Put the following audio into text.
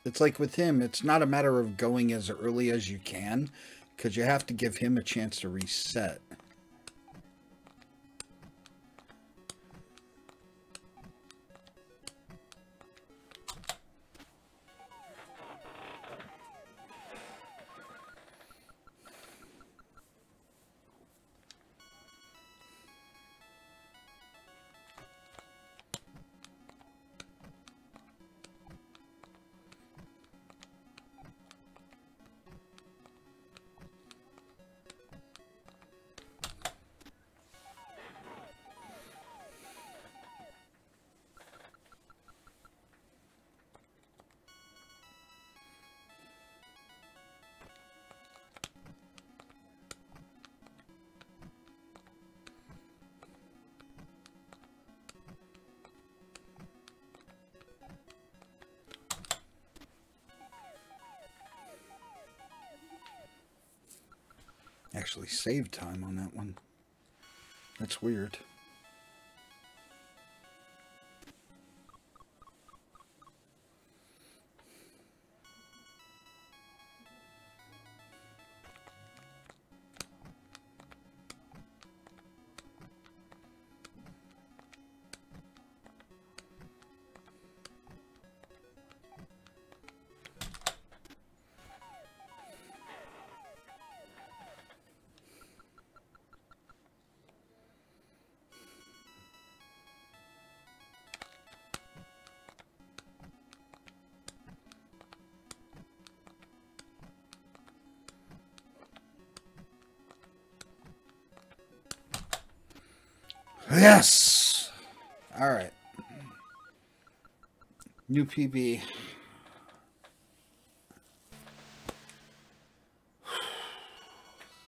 It's like with him, it's not a matter of going as early as you can, because you have to give him a chance to reset. Actually saved time on that one. That's weird. Yes! Alright. New PB.